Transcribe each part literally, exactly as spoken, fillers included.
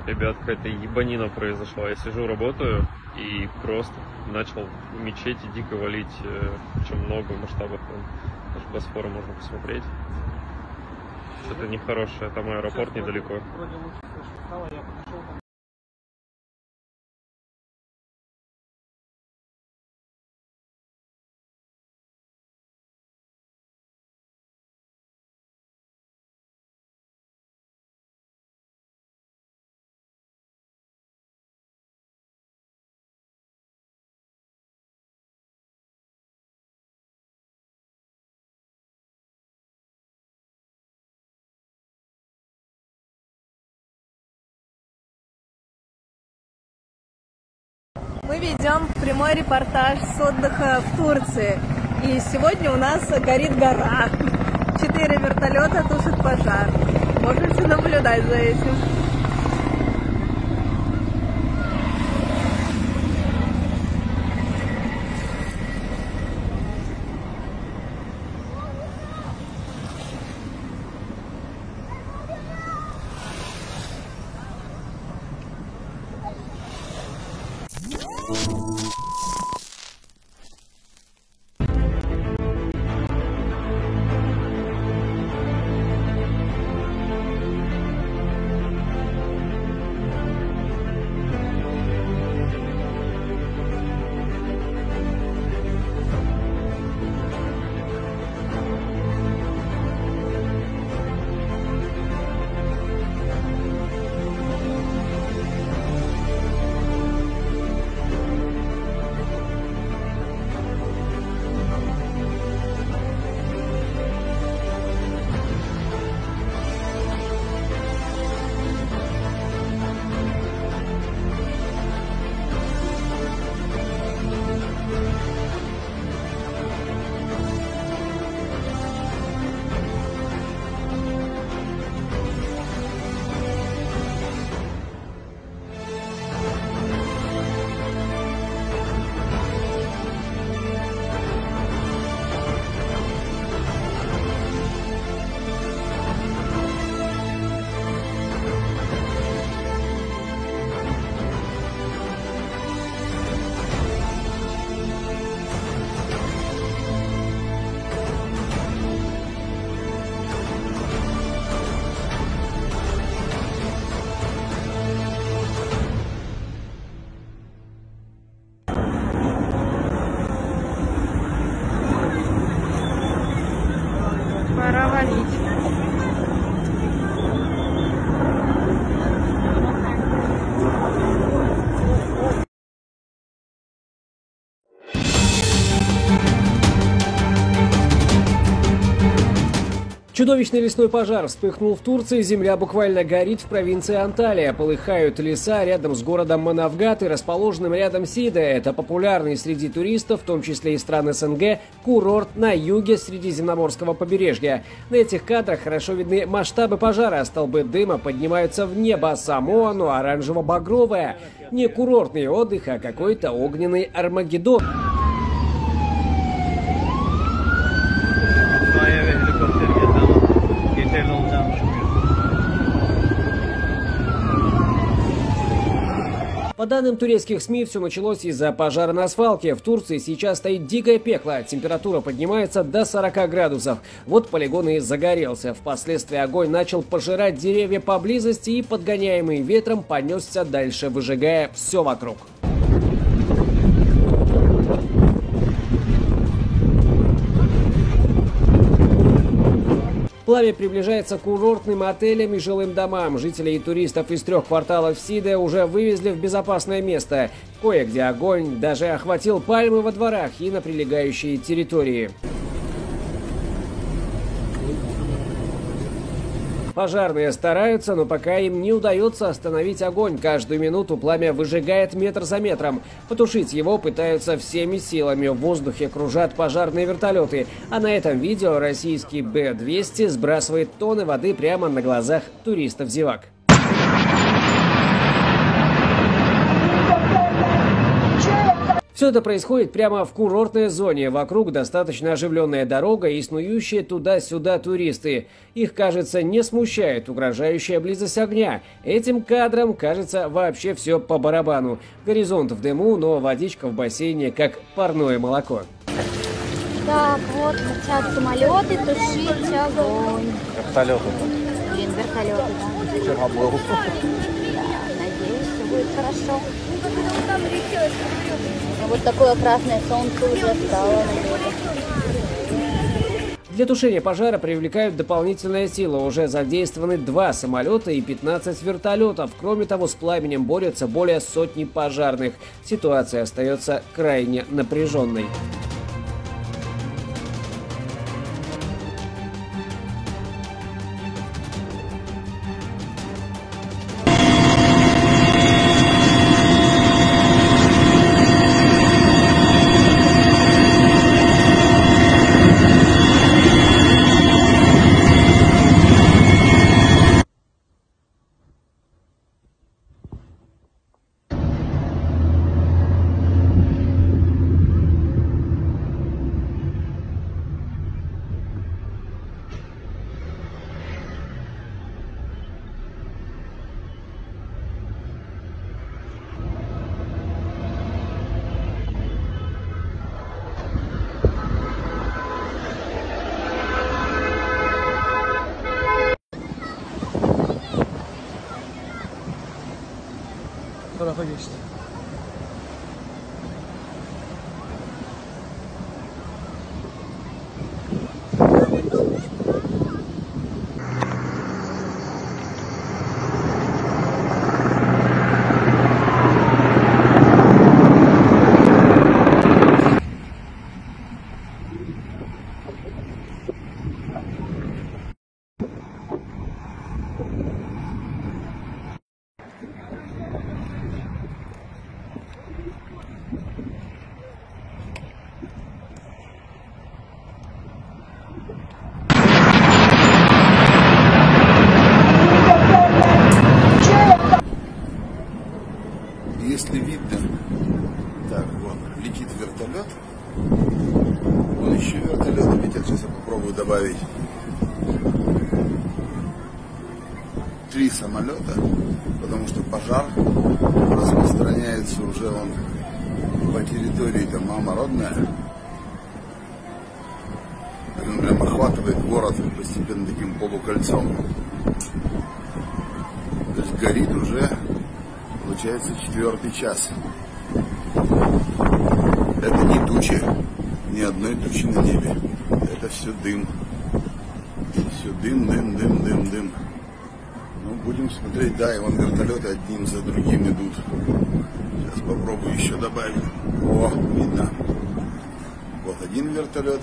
Ребят, какая-то ебанина произошла. Я сижу, работаю, и просто начал в мечети дико валить, причем много в масштабах. Даже Босфора можно посмотреть. Что-то нехорошее, там аэропорт недалеко. Вроде лучше слышно стало, я подошел там. Мы ведем прямой репортаж с отдыха в Турции. И сегодня у нас горит гора. Четыре вертолета тушат пожар. Можете наблюдать за этим. Пора валить. Чудовищный лесной пожар вспыхнул в Турции, земля буквально горит в провинции Анталия. Полыхают леса рядом с городом Манавгат и расположенным рядом Сиде. Это популярный среди туристов, в том числе и стран СНГ, курорт на юге Средиземноморского побережья. На этих кадрах хорошо видны масштабы пожара. Столбы дыма поднимаются в небо, а само оно оранжево-багровое. Не курортный отдых, а какой-то огненный Армагеддон. По данным турецких СМИ, все началось из-за пожара на свалке. В Турции сейчас стоит дикое пекло. Температура поднимается до сорока градусов. Вот полигон и загорелся. Впоследствии огонь начал пожирать деревья поблизости и, подгоняемый ветром, понесся дальше, выжигая все вокруг. Пламя приближается к курортным отелям и жилым домам. Жителей и туристов из трех кварталов Сиде уже вывезли в безопасное место. Кое-где огонь даже охватил пальмы во дворах и на прилегающие территории. Пожарные стараются, но пока им не удается остановить огонь. Каждую минуту пламя выжигает метр за метром. Потушить его пытаются всеми силами. В воздухе кружат пожарные вертолеты. А на этом видео российский Бэ двести сбрасывает тонны воды прямо на глазах туристов-зевак. Все это происходит прямо в курортной зоне. Вокруг достаточно оживленная дорога и снующие туда-сюда туристы. Их, кажется, не смущает угрожающая близость огня. Этим кадрам, кажется, вообще все по барабану. Горизонт в дыму, но водичка в бассейне как парное молоко. Так, вот летят самолеты, тушить огонь. Вертолеты. Блин, вертолеты, да. Вчера был. Да, надеюсь, все будет хорошо. Вот такое красное солнце уже стало на небе. Для тушения пожара привлекают дополнительные силы. Уже задействованы два самолета и пятнадцать вертолетов. Кроме того, с пламенем борются более сотни пожарных. Ситуация остается крайне напряженной. Tarafa geçti. Если видно, так, вон, летит вертолет, вон еще вертолеты летят, сейчас я попробую добавить три самолета, потому что пожар распространяется уже он по территории, там мама родная, он прям охватывает город постепенно таким полукольцом, то есть горит уже. Получается четвертый час. Это не тучи, ни одной тучи на небе. Это все дым. Все дым, дым, дым, дым, дым. Ну, будем смотреть, да, и вон вертолеты одним за другим идут. Сейчас попробую еще добавить. О, видно. Вот один вертолет.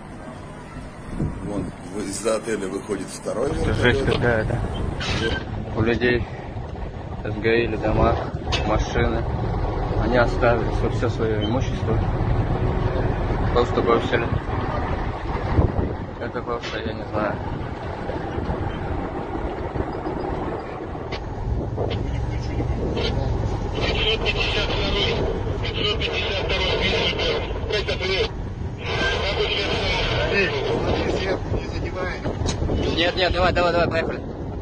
Вон из-за отеля выходит второй вертолет. Жесть какая-то. У людей сгорели дома, машины. Они оставили все свое имущество. Просто бросили. Это просто, я не знаю. Нет, нет, давай, давай, давай, поехали.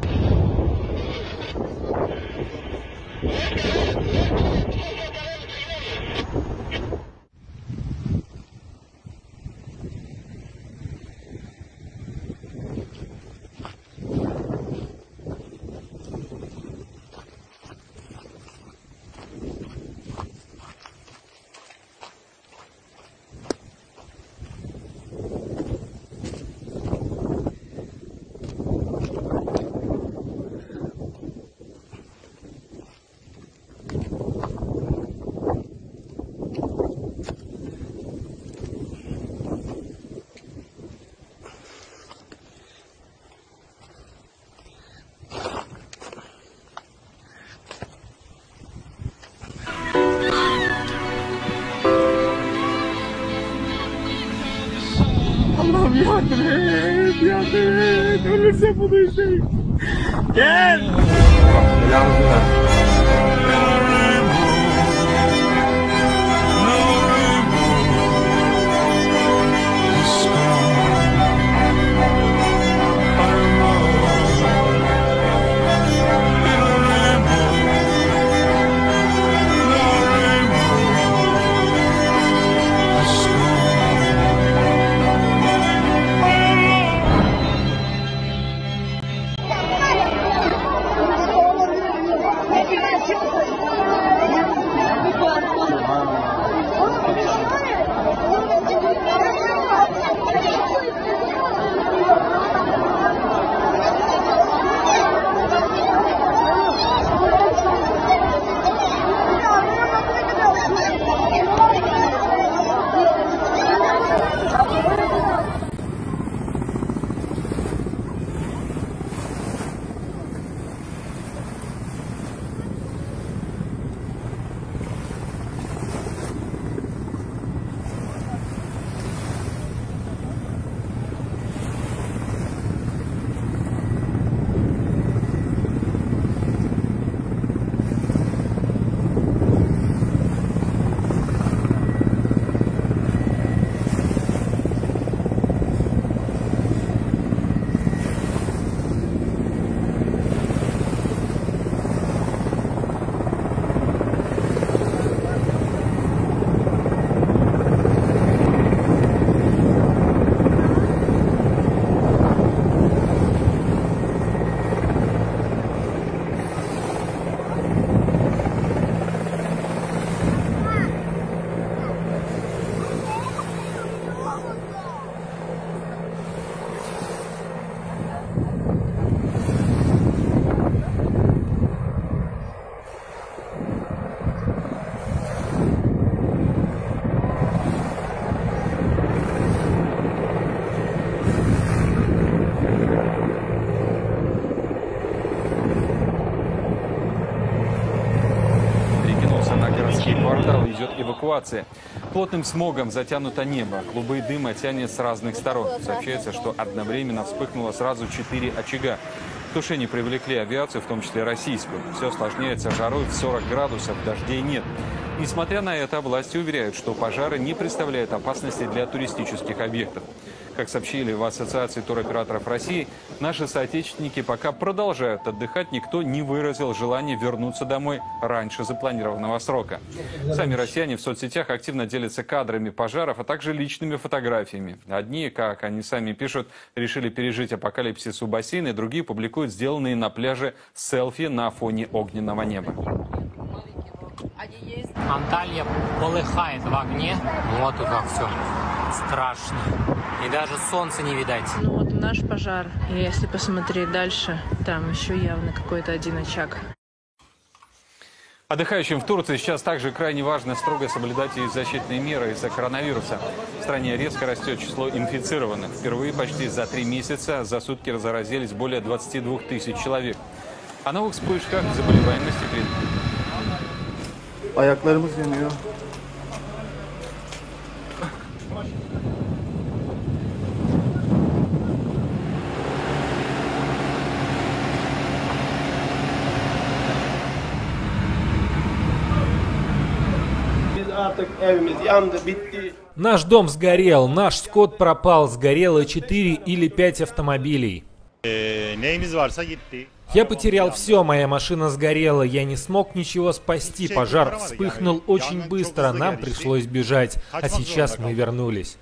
Yardım et, yardım et. Ölürse bunu izleyin. Gel. Yalnız эвакуации. Плотным смогом затянуто небо. Клубы дыма тянет с разных сторон. Сообщается, что одновременно вспыхнуло сразу четыре очага. К тушению привлекли авиацию, в том числе российскую. Все осложняется жарой в сорок градусов, дождей нет. Несмотря на это, власти уверяют, что пожары не представляют опасности для туристических объектов. Как сообщили в Ассоциации туроператоров России, наши соотечественники пока продолжают отдыхать, никто не выразил желания вернуться домой раньше запланированного срока. Сами россияне в соцсетях активно делятся кадрами пожаров, а также личными фотографиями. Одни, как они сами пишут, решили пережить апокалипсис у бассейна, другие публикуют сделанные на пляже селфи на фоне огненного неба. Анталья полыхает в огне. Вот и как все страшно. И даже солнца не видать. Ну вот наш пожар. И если посмотреть дальше, там еще явно какой-то один очаг. Отдыхающим в Турции сейчас также крайне важно строго соблюдать и защитные меры из-за коронавируса. В стране резко растет число инфицированных. Впервые почти за три месяца за сутки заразились более двадцати двух тысяч человек. О новых вспышках заболеваемости при... Ayaklarımız yanıyor. Biz artık evimiz yandı, bitti. Наш дом сгорел, наш скот пропал, сгорело четыре или пять автомобилей. Neyimiz varsa gitti. Я потерял все, моя машина сгорела, я не смог ничего спасти, пожар вспыхнул очень быстро, нам пришлось бежать, а сейчас мы вернулись.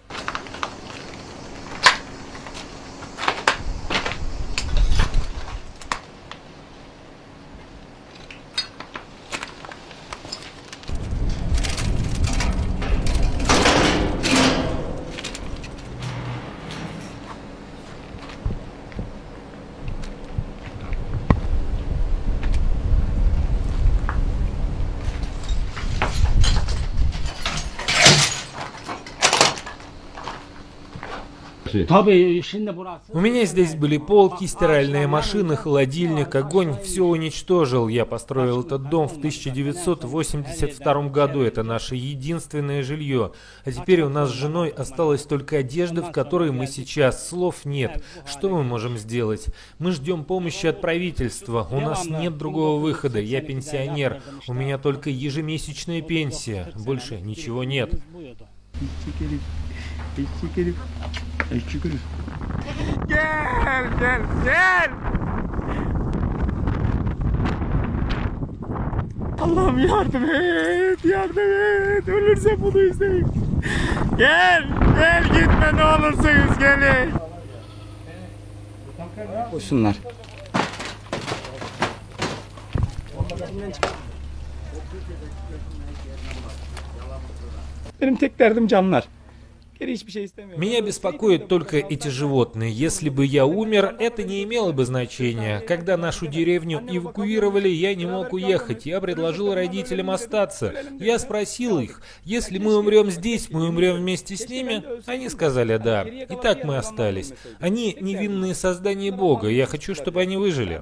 У меня здесь были полки, стиральные машины, холодильник, огонь, все уничтожил. Я построил этот дом в тысяча девятьсот восемьдесят втором году, это наше единственное жилье. А теперь у нас с женой осталась только одежда, в которой мы сейчас. Слов нет. Что мы можем сделать? Мы ждем помощи от правительства. У нас нет другого выхода. Я пенсионер. У меня только ежемесячная пенсия. Больше ничего нет. Gel, gel, gel. Allah'ım yardım et, yardım et. Ölürse bunu izleyin. Gel, gel gitme ne olursunuz gelin. Koşsunlar. Benim tek derdim canlar. Меня беспокоят только эти животные. Если бы я умер, это не имело бы значения. Когда нашу деревню эвакуировали, я не мог уехать. Я предложил родителям остаться. Я спросил их, если мы умрем здесь, мы умрем вместе с ними? Они сказали да. И так мы остались. Они невинные создания Бога. Я хочу, чтобы они выжили.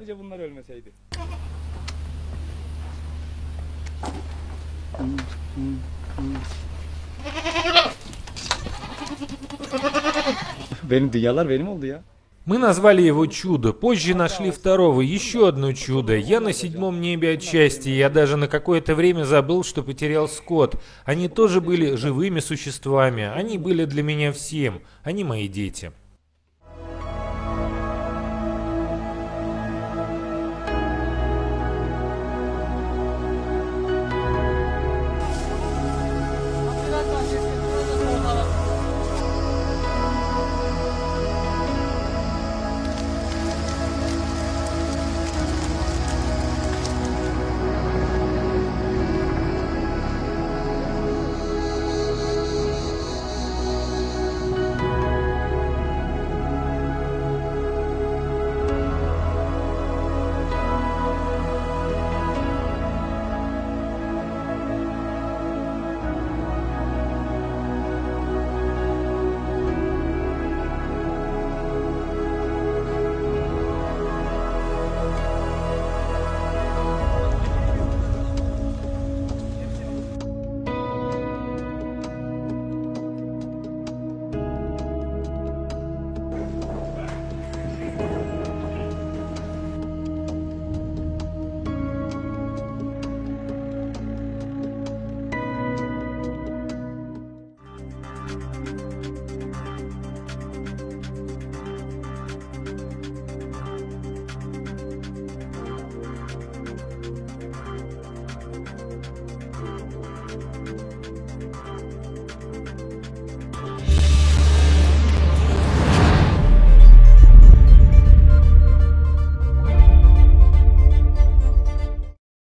Benim dünyalar benim oldu ya. Мы назвали его «Чудо». Позже нашли второго, еще одно чудо. Я на седьмом небе от счастья. Я даже на какое-то время забыл, что потерял скот. Они тоже были живыми существами. Они были для меня всем. Они мои дети.